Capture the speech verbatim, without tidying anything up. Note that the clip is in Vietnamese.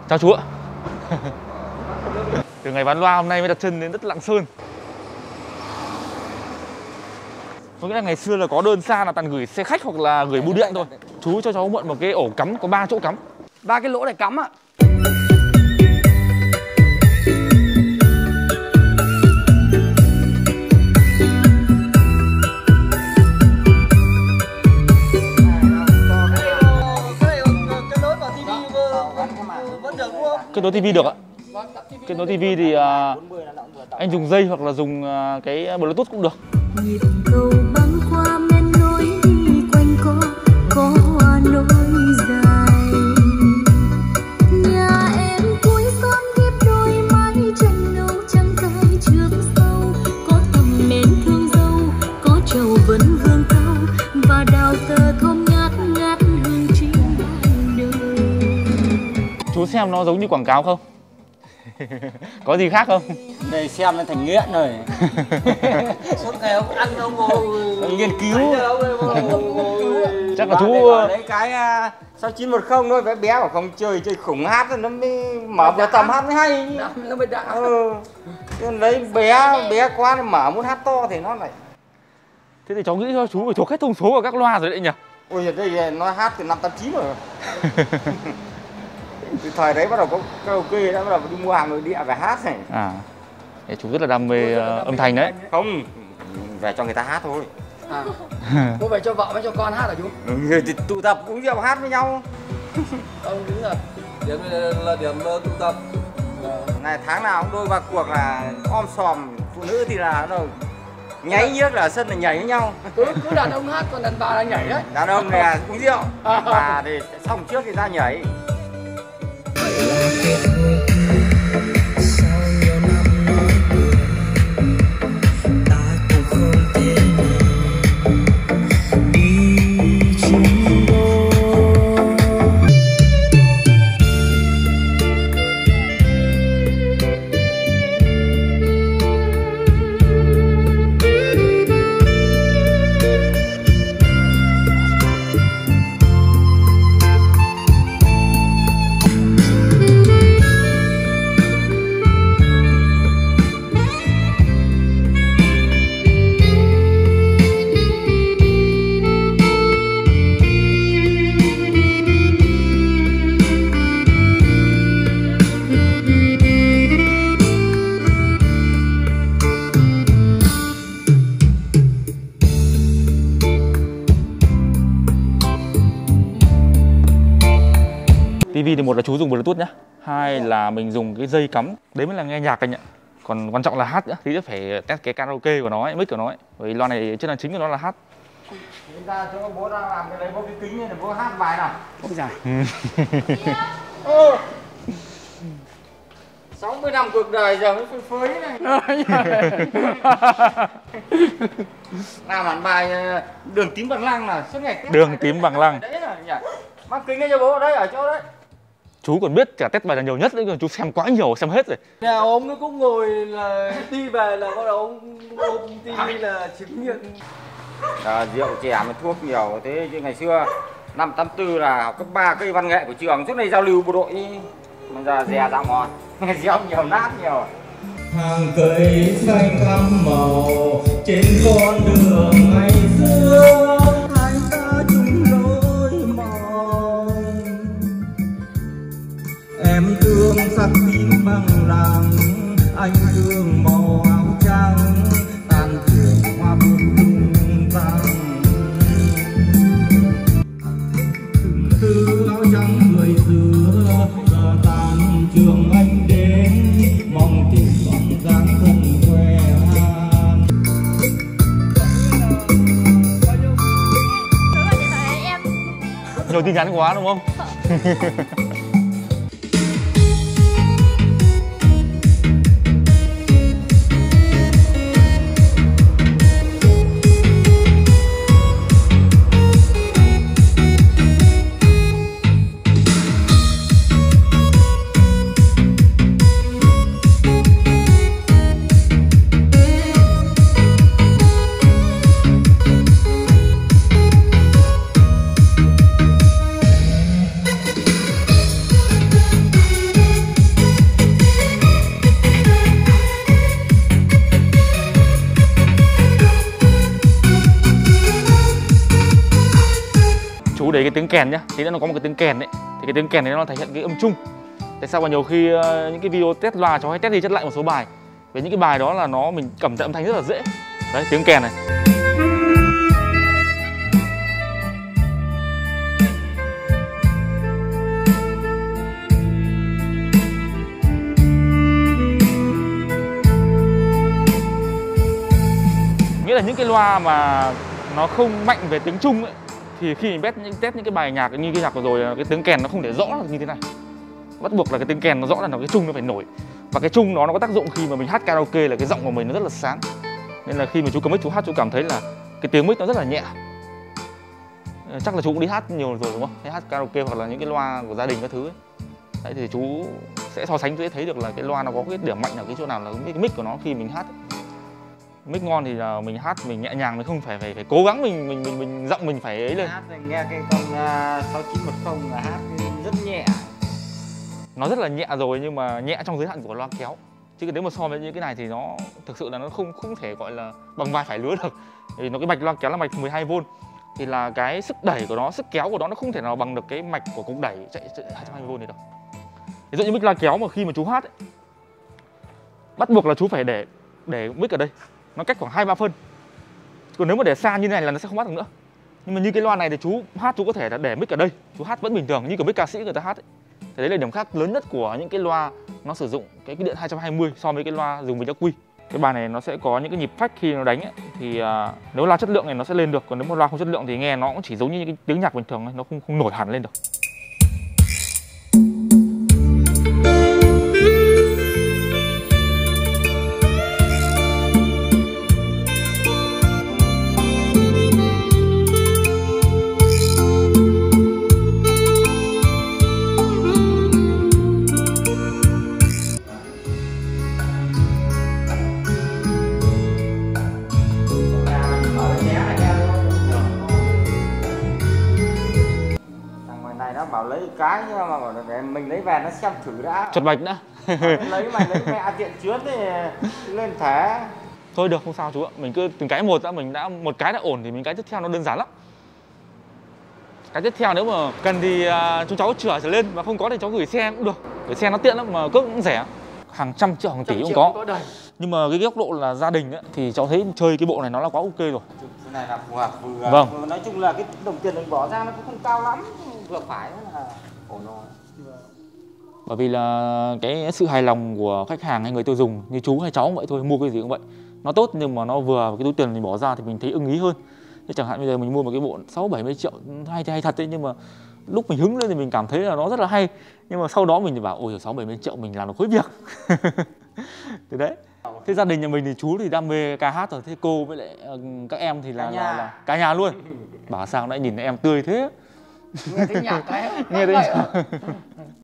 Chào chú ạ. Từ ngày bán loa hôm nay mới đặt chân đến đất Lạng Sơn. Có nghĩa là ngày xưa là có đơn xa là toàn gửi xe khách hoặc là gửi bưu điện thôi. Chú cho cháu mượn một cái ổ cắm có ba chỗ cắm. Ba cái lỗ để cắm ạ. Kết nối tivi được ạ. Kết nối tivi thì uh, anh dùng dây hoặc là dùng uh, cái Bluetooth cũng được. Nhịp cầu băng qua men lối đi quanh co, có hoa nối dài. Nhà em cuối xóm ghép đôi mái tranh nâu trắng tay trước sau, có thầm mến thương dâu, có trầu vẫn hương cao và đào tơ thơm ngát ngát hương chim đời. Chú xem nó giống như quảng cáo không? Có gì khác không? Đây xem nó thành nghiện rồi. Suốt ngày ông ăn ông ngồi nghiên cứu. Chắc là chú lấy cái sáu chín một không thôi, bé bé bảo không chơi chơi khủng hát rồi nó mới mở vào tầm hát mới hay. Nó mới đã. Ừ. Lấy bé bé quá thì mở muốn hát to thì nó lại. Thế thì cháu nghĩ cho chú phải thuộc hết thông số của các loa rồi đấy nhỉ? Ôi đây nó hát từ năm tám chín rồi. Từ thời đấy bắt đầu có karaoke đã bắt đầu đi mua hàng nội địa về hát này. À, để chú rất là đam mê uh, âm thanh đấy. Không, về cho người ta hát thôi. À, mua về cho vợ với cho con hát hả chú? Ừ, thì tụ tập uống rượu hát với nhau. Ông đúng rồi. Điểm là điểm tụ tập. Này tháng nào cũng đôi ba cuộc là om sòm, phụ nữ thì là nó nháy nhiếc là sân là nhảy với nhau. Cứ, cứ đàn ông hát còn đàn bà là nhảy đấy. Đàn ông này là uống rượu, bà thì xong trước thì ra nhảy. Tivi thì một là chú dùng Bluetooth nhá, hai là mình dùng cái dây cắm, đấy mới là nghe nhạc anh ạ. Còn quan trọng là hát nữa, thì sẽ phải test cái karaoke của nó ấy, mic của nó ấy. Bởi loa này chức năng chính của nó là hát. Đến ra chỗ bố đang làm cái đấy, bố cái kính này là bố hát bài nào? Ôi giời. sáu mươi năm cuộc đời giờ mới phơi phới này. Làm hẳn bài Đường Tím Bằng Lăng là suốt ngày. Đường Tím Bằng Lăng. Đấy là nhỉ. Mang kính đây cho bố, đấy ở chỗ đấy. Chú còn biết cả test bài là nhiều nhất đấy, chú xem quá nhiều, xem hết rồi. Nhà ông nó cũng ngồi là đi về là bắt đầu ông ôm tivi là chứng nhận. À, rượu chè mà thuốc nhiều thế chứ ngày xưa năm tám tư là học cấp ba cây văn nghệ của trường, trước này giao lưu bộ đội bây giờ dè ra ngon. Rượu nhiều nát nhiều. Hàng cây xanh thắm màu trên con đường ngày xưa, hai ta chung lối mòn. Em thương sắc tím bằng làng, anh thương màu áo trắng, tàn thuyền hoa bướm tung tăng. Từng tư áo trắng người xưa giờ tàn trường anh đến, mong tình bằng dáng thân quen. Nhiều tin nhắn quá đúng không? chú để cái tiếng kèn nhá, tí nữa nó có một cái tiếng kèn đấy, thì cái tiếng kèn đấy nó thể hiện cái âm trung. Tại sao mà nhiều khi uh, những cái video test loa cháu hay test đi test lại một số bài, về những cái bài đó là nó mình cầm nhận âm thanh rất là dễ. Đấy, tiếng kèn này. Nghĩa là những cái loa mà nó không mạnh về tiếng trung ấy, thì khi mình test những test những cái bài nhạc như cái nhạc vừa rồi, cái tiếng kèn nó không để rõ là như thế này. Bắt buộc là cái tiếng kèn nó rõ là nó cái trung nó phải nổi. Và cái trung nó nó có tác dụng khi mà mình hát karaoke là cái giọng của mình nó rất là sáng. Nên là khi mà chú cầm mic chú hát chú cảm thấy là cái tiếng mic nó rất là nhẹ. Chắc là chú cũng đi hát nhiều rồi đúng không? Hay hát karaoke hoặc là những cái loa của gia đình các thứ ấy. Đấy thì chú sẽ so sánh, chú sẽ thấy được là cái loa nó có cái điểm mạnh ở cái chỗ nào, là cái mic của nó khi mình hát ấy. Mic ngon thì là mình hát mình nhẹ nhàng, mình không phải phải phải cố gắng mình mình mình mình giọng mình phải ấy lên. Hát này, nghe cái con uh, sáu chín một không là hát rất nhẹ. Nó rất là nhẹ rồi, nhưng mà nhẹ trong giới hạn của loa kéo. Chứ nếu mà so với những cái này thì nó thực sự là nó không không thể gọi là bằng vai phải lứa được. Vì nó cái mạch loa kéo là mạch mười hai vôn, thì là cái sức đẩy của nó, sức kéo của nó nó không thể nào bằng được cái mạch của cục đẩy chạy, chạy hai trăm hai mươi vôn này đâu. Ví dụ như mic loa kéo mà khi mà chú hát ấy, bắt buộc là chú phải để để mic ở đây, nó cách khoảng hai ba phân. Còn nếu mà để xa như này là nó sẽ không bắt được nữa. Nhưng mà như cái loa này thì chú hát chú có thể là để mic ở đây, chú hát vẫn bình thường như kiểu mic ca sĩ người ta hát ấy. Thì đấy là điểm khác lớn nhất của những cái loa nó sử dụng cái, cái điện hai trăm hai mươi so với cái loa dùng với ắc quy. Cái bài này nó sẽ có những cái nhịp phách khi nó đánh ấy, thì uh, nếu loa chất lượng này nó sẽ lên được, còn nếu mà loa không chất lượng thì nghe nó cũng chỉ giống như những cái tiếng nhạc bình thường ấy, nó không không nổi hẳn lên được. Bảo lấy cái nhưng mà bảo để mình lấy về nó xem thử đã. Chột mạch đã. Lấy mày lấy mẹ tiện chuyến thì lên thẻ. Thôi được, không sao chú ạ. Mình cứ từng cái một đã, mình đã một cái đã ổn thì mình cái tiếp theo nó đơn giản lắm. Cái tiếp theo nếu mà cần thì uh, chúng cháu chở trở lên, và không có thì cháu gửi xe cũng được. Gửi xe nó tiện lắm mà cước cũng rẻ. Hàng trăm triệu, hàng tỷ cũng có. có Nhưng mà cái góc độ là gia đình ấy, thì cháu thấy chơi cái bộ này nó là quá ok rồi. Cái này là phù hợp vừa. Vâng. Vừa, nói chung là cái đồng tiền mình bỏ ra nó cũng không cao lắm, vừa phải là ổn rồi. Bởi vì là cái sự hài lòng của khách hàng hay người tiêu dùng như chú hay cháu cũng vậy thôi, mua cái gì cũng vậy. Nó tốt nhưng mà nó vừa cái túi tiền mình bỏ ra thì mình thấy ưng ý hơn. Thế chẳng hạn bây giờ mình mua một cái bộ sáu bảy mươi triệu hay hay thật đấy, nhưng mà lúc mình hứng lên thì mình cảm thấy là nó rất là hay. Nhưng mà sau đó mình thì bảo ôi sáu bảy mươi triệu mình làm được khối việc. Thế đấy. Thế gia đình nhà mình thì chú thì đam mê ca hát rồi, thế cô với lại các em thì là cả nhà, là, là, cả nhà luôn. Bảo sao nãy nhìn em tươi thế. Nghe tiếng nhạc cái Nghe tiếng nhạc.